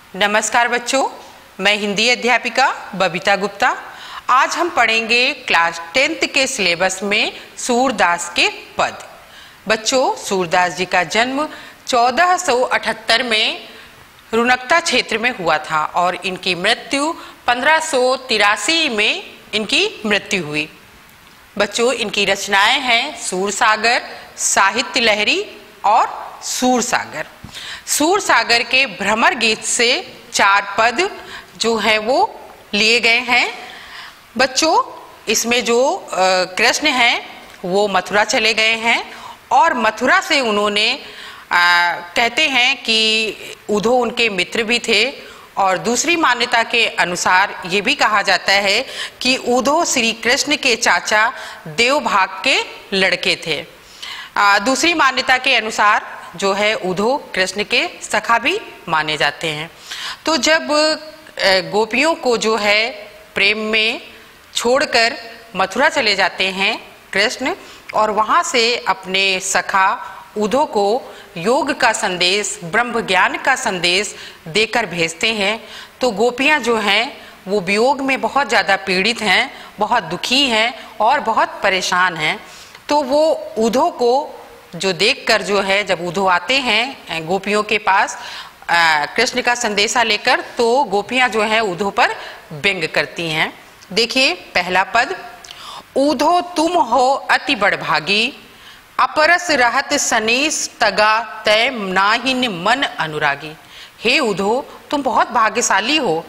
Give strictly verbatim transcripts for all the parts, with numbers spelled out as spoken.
नमस्कार बच्चों, मैं हिंदी अध्यापिका बबीता गुप्ता। आज हम पढ़ेंगे क्लास टेंथ के सिलेबस में सूरदास के पद। बच्चों, सूरदास जी का जन्म चौदह सौ अठहत्तर में रुनकता क्षेत्र में हुआ था और इनकी मृत्यु पंद्रह सौ तिरासी में इनकी मृत्यु हुई। बच्चों, इनकी रचनाएं हैं सूरसागर, साहित्य लहरी और सूरसागर। सूरसागर के भ्रमर गीत से चार पद जो है वो लिए गए हैं। बच्चों, इसमें जो कृष्ण हैं वो मथुरा चले गए हैं और मथुरा से उन्होंने आ, कहते हैं कि उद्धव उनके मित्र भी थे और दूसरी मान्यता के अनुसार ये भी कहा जाता है कि उद्धव श्री कृष्ण के चाचा देवभाग के लड़के थे। आ, दूसरी मान्यता के अनुसार जो है उद्धव कृष्ण के सखा भी माने जाते हैं। तो जब गोपियों को जो है प्रेम में छोड़कर मथुरा चले जाते हैं कृष्ण और वहाँ से अपने सखा उद्धव को योग का संदेश, ब्रह्म ज्ञान का संदेश देकर भेजते हैं, तो गोपियाँ जो हैं वो वियोग में बहुत ज़्यादा पीड़ित हैं, बहुत दुखी हैं और बहुत परेशान हैं। तो वो उद्धव को जो देखकर जो है, जब उद्धव आते हैं गोपियों के पास कृष्ण का संदेशा लेकर, तो गोपियां जो है उद्धव पर व्यंग करती हैं। देखिए पहला पद, उद्धव तुम हो अति बड़भागी, अपरस रहत सनेस तगा तय नाहिन मन अनुरागी। हे उद्धव, तुम बहुत भाग्यशाली हो।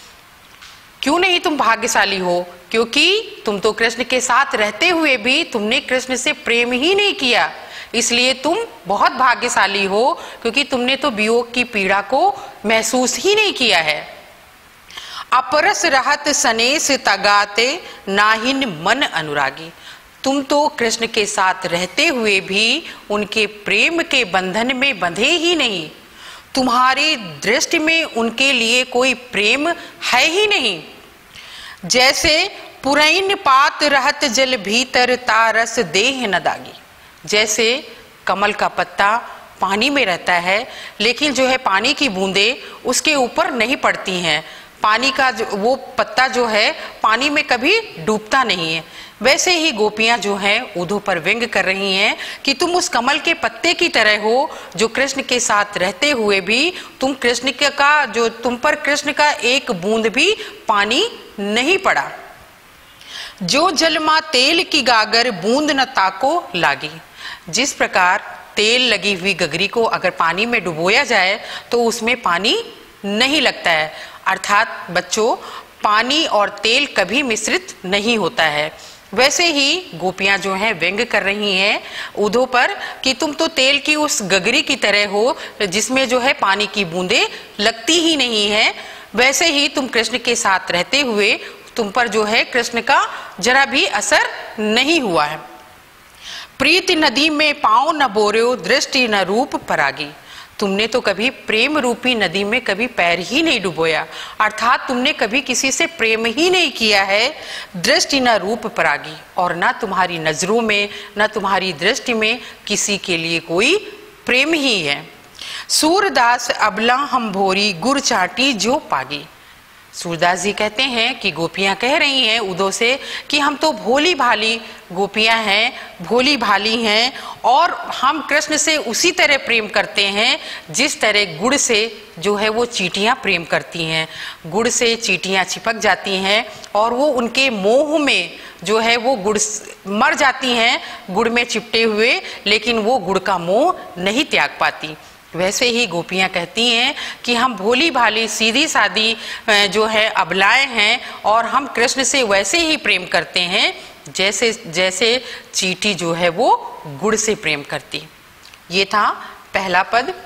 क्यों नहीं तुम भाग्यशाली हो? क्योंकि तुम तो कृष्ण के साथ रहते हुए भी तुमने कृष्ण से प्रेम ही नहीं किया, इसलिए तुम बहुत भाग्यशाली हो, क्योंकि तुमने तो वियोग की पीड़ा को महसूस ही नहीं किया है। अपरस रहत सनेस तगाते नाहिन मन अनुरागी। तुम तो कृष्ण के साथ रहते हुए भी उनके प्रेम के बंधन में बंधे ही नहीं। तुम्हारी दृष्टि में उनके लिए कोई प्रेम है ही नहीं। जैसे पुरैन पात रहत जल भीतर तारस देह न दागी। जैसे कमल का पत्ता पानी में रहता है लेकिन जो है पानी की बूंदें उसके ऊपर नहीं पड़ती हैं, पानी का जो वो पत्ता जो है पानी में कभी डूबता नहीं है, वैसे ही गोपियां जो हैं उद्धव पर व्यंग कर रही हैं कि तुम उस कमल के पत्ते की तरह हो जो कृष्ण के साथ रहते हुए भी तुम कृष्ण का जो तुम पर कृष्ण का एक बूंद भी पानी नहीं पड़ा। जो जलमा तेल की गागर बूंद न ताको लागी। जिस प्रकार तेल लगी हुई गगरी को अगर पानी में डुबोया जाए तो उसमें पानी नहीं लगता है, अर्थात बच्चों पानी और तेल कभी मिश्रित नहीं होता है। वैसे ही गोपियां जो हैं व्यंग कर रही हैं उद्धव पर कि तुम तो तेल की उस गगरी की तरह हो जिसमें जो है पानी की बूंदें लगती ही नहीं है। वैसे ही तुम कृष्ण के साथ रहते हुए तुम पर जो है कृष्ण का जरा भी असर नहीं हुआ है। प्रीति नदी में पांव न बोर्यो, दृष्टि न रूप परागी। तुमने तो कभी प्रेम रूपी नदी में कभी पैर ही नहीं डुबोया, अर्थात तुमने कभी किसी से प्रेम ही नहीं किया है। दृष्टि न रूप परागी, और ना तुम्हारी नजरों में न तुम्हारी दृष्टि में किसी के लिए कोई प्रेम ही है। सूरदास अबला हम भोरी गुर चाटी जो पागी। सूरदास जी कहते हैं कि गोपियां कह रही हैं उद्धव से कि हम तो भोली भाली गोपियां हैं, भोली भाली हैं और हम कृष्ण से उसी तरह प्रेम करते हैं जिस तरह गुड़ से जो है वो चींटियां प्रेम करती हैं। गुड़ से चींटियां चिपक जाती हैं और वो उनके मोह में जो है वो गुड़ मर जाती हैं गुड़ में चिपटे हुए, लेकिन वो गुड़ का मोह नहीं त्याग पाती। वैसे ही गोपियां कहती हैं कि हम भोली भाली सीधी सादी जो है अबलाएं हैं और हम कृष्ण से वैसे ही प्रेम करते हैं जैसे जैसे चींटी जो है वो गुड़ से प्रेम करती। ये था पहला पद।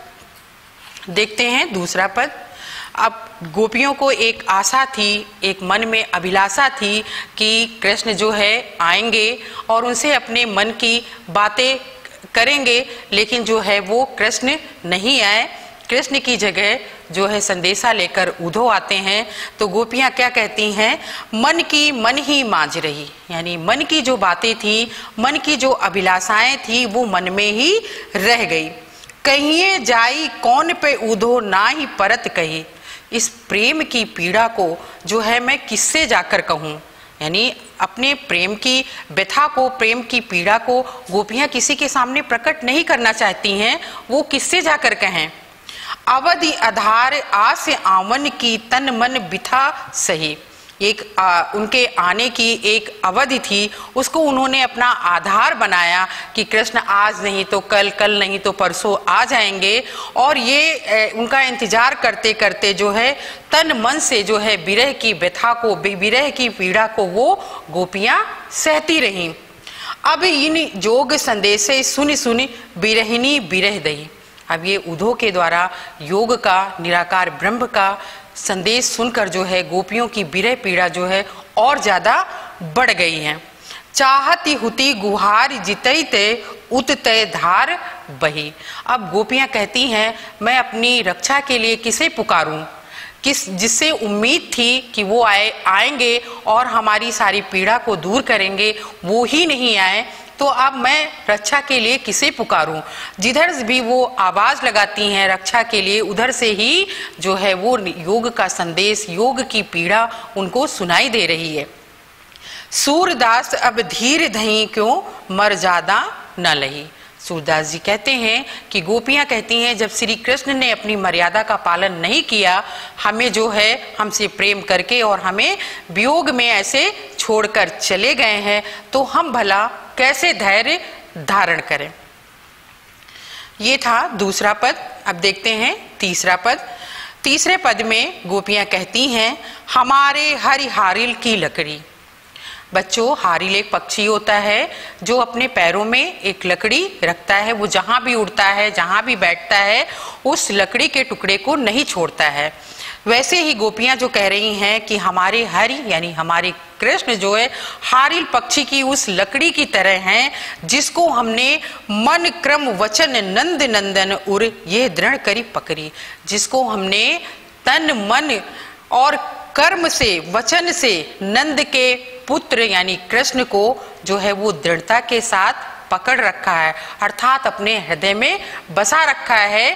देखते हैं दूसरा पद। अब गोपियों को एक आशा थी, एक मन में अभिलाषा थी कि कृष्ण जो है आएंगे और उनसे अपने मन की बातें करेंगे, लेकिन जो है वो कृष्ण नहीं आए। कृष्ण की जगह जो है संदेशा लेकर उद्धव आते हैं। तो गोपियां क्या कहती हैं, मन की मन ही मांझ रही, यानी मन की जो बातें थी, मन की जो अभिलाषाएं थी वो मन में ही रह गई। कहिए जाई कौन पे उद्धव ना ही परत कही, इस प्रेम की पीड़ा को जो है मैं किससे जाकर कहूँ, यानी अपने प्रेम की व्यथा को, प्रेम की पीड़ा को गोपियां किसी के सामने प्रकट नहीं करना चाहती हैं, वो किससे जाकर कहें। अवधि आधार आस आवन की तन मन बिथा सही, एक आ, उनके आने की एक अवधि थी, उसको उन्होंने अपना आधार बनाया कि कृष्ण आज नहीं तो कल, कल नहीं तो परसों आ जाएंगे। और ये ए, उनका इंतजार करते करते जो है तन मन से जो है विरह की व्यथा को, विरह की पीड़ा को वो गोपियां सहती रहीं। अब इन जोग संदेशे सुनि सुनि बिरहिनी बिरह दई। अब ये उद्धव के द्वारा योग का, निराकार ब्रह्म का संदेश सुनकर जो है गोपियों की विरह पीड़ा जो है और ज्यादा बढ़ गई है। चाहती हुती गुहार जितई ते उत तय धार बही। अब गोपियां कहती हैं मैं अपनी रक्षा के लिए किसे पुकारूं, किस जिससे उम्मीद थी कि वो आए आएंगे और हमारी सारी पीड़ा को दूर करेंगे, वो ही नहीं आए, तो अब मैं रक्षा के लिए किसे पुकारूं। जिधर भी वो आवाज लगाती हैं रक्षा के लिए, उधर से ही जो है वो योग का संदेश, योग की पीड़ा उनको सुनाई दे रही है। सूरदास अब धीर धई क्यों मर ज्यादा न लही। सूरदास जी कहते हैं कि गोपियां कहती हैं जब श्री कृष्ण ने अपनी मर्यादा का पालन नहीं किया, हमें जो है हमसे प्रेम करके और हमें वियोग में ऐसे छोड़कर चले गए हैं, तो हम भला कैसे धैर्य धारण करें। ये था दूसरा पद। अब देखते हैं तीसरा पद। तीसरे पद में गोपियां कहती हैं हमारे हरि हारिल की लकड़ी। बच्चों, हारिल एक पक्षी होता है जो अपने पैरों में एक लकड़ी रखता है, वो जहां भी उड़ता है, जहां भी बैठता है, उस लकड़ी के टुकड़े को नहीं छोड़ता है। वैसे ही गोपियां जो कह रही हैं कि हमारे हरि यानी हमारे कृष्ण जो है हारिल पक्षी की उस लकड़ी की तरह हैं, जिसको हमने मन क्रम वचन नंद नंदन उर ये दृढ़ करी पकड़ी, जिसको हमने तन मन और कर्म से, वचन से नंद के पुत्र यानी कृष्ण को जो है वो दृढ़ता के साथ पकड़ रखा है, अर्थात अपने हृदय में बसा रखा है।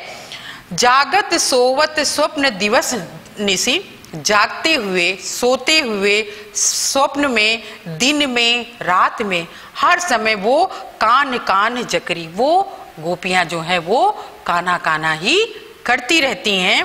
जागत सोवत स्वप्न दिवस निसी, जागते हुए, सोते हुए, स्वप्न में, दिन में, रात में, हर समय वो कान कान जकरी, वो गोपियां जो है वो काना काना ही करती रहती हैं।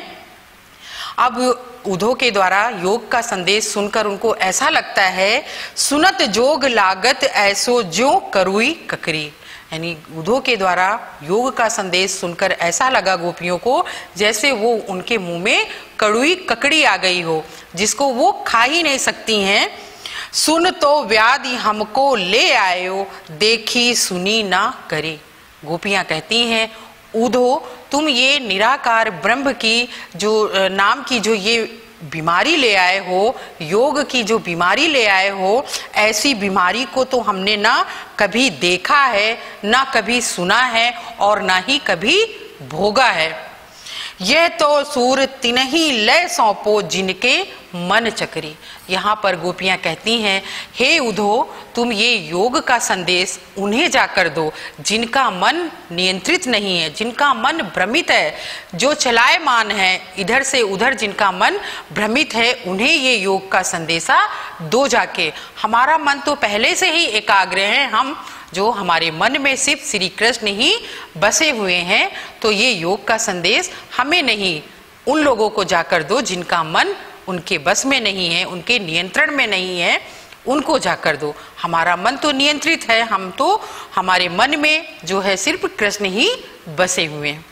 अब उद्धव के द्वारा योग का संदेश सुनकर उनको ऐसा लगता है सुनत जोग लागत ऐसो ज्यों करुई ककरी, यानी उद्धव के द्वारा योग का संदेश सुनकर ऐसा लगा गोपियों को जैसे वो उनके मुंह में कड़ुई ककड़ी आ गई हो, जिसको वो खा ही नहीं सकती हैं। सुन तो व्याधि हमको ले आयो, देखी सुनी ना करे। गोपियां कहती हैं उद्धव तुम ये निराकार ब्रह्म की जो नाम की जो ये बीमारी ले आए हो, योग की जो बीमारी ले आए हो, ऐसी बीमारी को तो हमने ना कभी देखा है, ना कभी सुना है और ना ही कभी भोगा है। यह तो सूर तिनही लय सौंपो जिनके मन चकरी। यहाँ पर गोपियां कहती हैं हे उद्धव तुम ये योग का संदेश उन्हें जाकर दो जिनका मन नियंत्रित नहीं है, जिनका मन भ्रमित है, जो चलायमान है, इधर से उधर जिनका मन भ्रमित है, उन्हें ये योग का संदेशा दो जाके। हमारा मन तो पहले से ही एकाग्र है, हम जो हमारे मन में सिर्फ श्री कृष्ण ही बसे हुए हैं, तो ये योग का संदेश हमें नहीं, उन लोगों को जाकर दो जिनका मन उनके बस में नहीं है, उनके नियंत्रण में नहीं है, उनको जाकर दो। हमारा मन तो नियंत्रित है, हम तो हमारे मन में जो है सिर्फ कृष्ण ही बसे हुए हैं।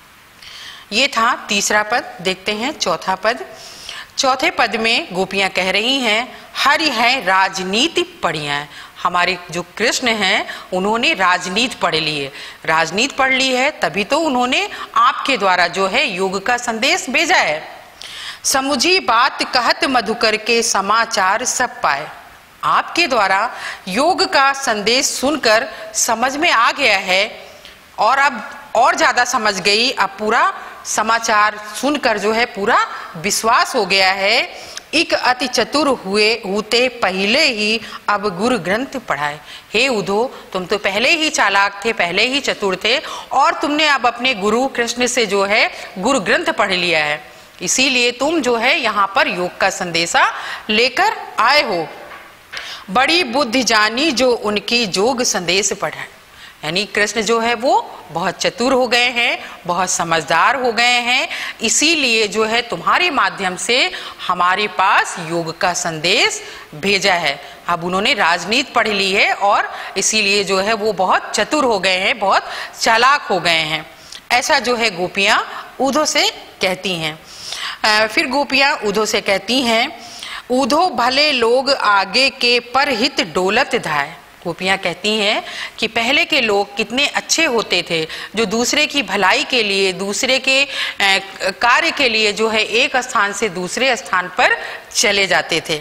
ये था तीसरा पद। देखते हैं चौथा पद। चौथे पद में गोपियां कह रही हैं हरि है राजनीति पढ़िया है। हमारे जो कृष्ण हैं उन्होंने राजनीति पढ़ ली है, राजनीति पढ़ ली है तभी तो उन्होंने आपके द्वारा जो है योग का संदेश भेजा है। समुझी बात कहत मधुकर के समाचार सब पाए। आपके द्वारा योग का संदेश सुनकर समझ में आ गया है और अब और ज्यादा समझ गई, अब पूरा समाचार सुनकर जो है पूरा विश्वास हो गया है। एक अति चतुर हुए होते पहले ही अब गुरु ग्रंथ पढ़ाए। हे उद्धव तुम तो पहले ही चालाक थे, पहले ही चतुर थे और तुमने अब अपने गुरु कृष्ण से जो है गुरु ग्रंथ पढ़ लिया है। इसीलिए तुम जो है यहाँ पर योग का संदेशा लेकर आए हो। बड़ी बुद्धि जानी जो उनकी जोग संदेश पढ़े, यानी कृष्ण जो है वो बहुत चतुर हो गए हैं, बहुत समझदार हो गए हैं, इसीलिए जो है तुम्हारे माध्यम से हमारे पास योग का संदेश भेजा है। अब उन्होंने राजनीति पढ़ ली है और इसीलिए जो है वो बहुत चतुर हो गए हैं, बहुत चालाक हो गए हैं। ऐसा जो है गोपियां उद्धव से कहती हैं। फिर गोपियां उद्धव से कहती हैं, उद्धव भले लोग आगे के पर हित डोलत धाय। गोपियां कहती हैं कि पहले के लोग कितने अच्छे होते थे, जो दूसरे की भलाई के लिए, दूसरे के कार्य के लिए जो है एक स्थान से दूसरे स्थान पर चले जाते थे।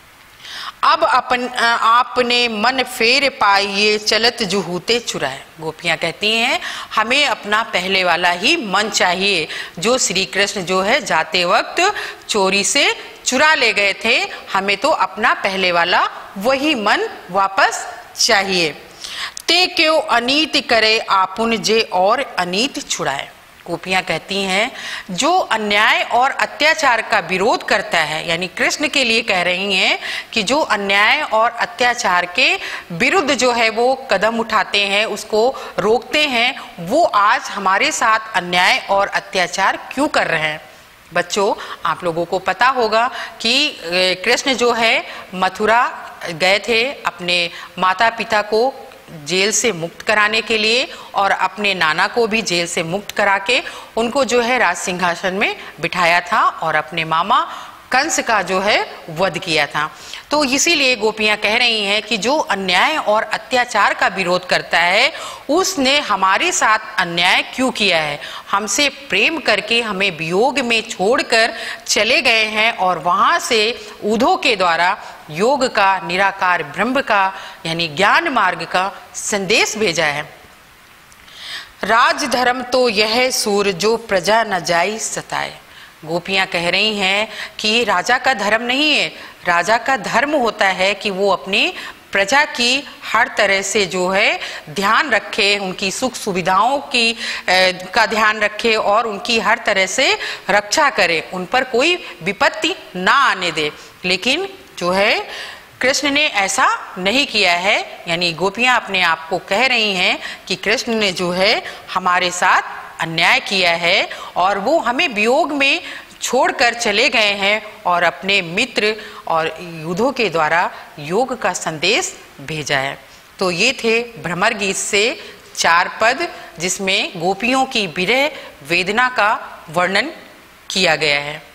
अब अपन आपने मन फेर पाइए चलत जुहूते चुराए। गोपियां कहती हैं हमें अपना पहले वाला ही मन चाहिए, जो श्री कृष्ण जो है जाते वक्त चोरी से चुरा ले गए थे, हमें तो अपना पहले वाला वही मन वापस चाहिए। ते क्यों अनीत करे आपुन जे और अनीत छुड़ाए। गोपियां कहती हैं जो अन्याय और अत्याचार का विरोध करता है, यानी कृष्ण के लिए कह रही हैं कि जो अन्याय और अत्याचार के विरुद्ध जो है वो कदम उठाते हैं, उसको रोकते हैं, वो आज हमारे साथ अन्याय और अत्याचार क्यों कर रहे हैं। बच्चों, आप लोगों को पता होगा कि कृष्ण जो है मथुरा गए थे अपने माता पिता को जेल से मुक्त कराने के लिए, और अपने नाना को भी जेल से मुक्त करा के उनको जो है राज सिंहासन में बिठाया था और अपने मामा कंस का जो है वध किया था। तो इसीलिए गोपियां कह रही हैं कि जो अन्याय और अत्याचार का विरोध करता है उसने हमारे साथ अन्याय क्यों किया है, हमसे प्रेम करके हमें वियोग में छोड़कर चले गए हैं और वहां से उद्धव के द्वारा योग का, निराकार ब्रह्म का यानी ज्ञान मार्ग का संदेश भेजा है। राज धर्म तो यह सूर जो प्रजा न जाई सताए। गोपियां कह रही हैं कि राजा का धर्म नहीं है, राजा का धर्म होता है कि वो अपनी प्रजा की हर तरह से जो है ध्यान रखे, उनकी सुख सुविधाओं की ए, का ध्यान रखे और उनकी हर तरह से रक्षा करे, उन पर कोई विपत्ति ना आने दे। लेकिन जो है कृष्ण ने ऐसा नहीं किया है, यानी गोपियां अपने आप को कह रही हैं कि कृष्ण ने जो है हमारे साथ अन्याय किया है और वो हमें वियोग में छोड़कर चले गए हैं और अपने मित्र और युद्धों के द्वारा योग का संदेश भेजा है। तो ये थे भ्रमर गीत से चार पद जिसमें गोपियों की विरह वेदना का वर्णन किया गया है।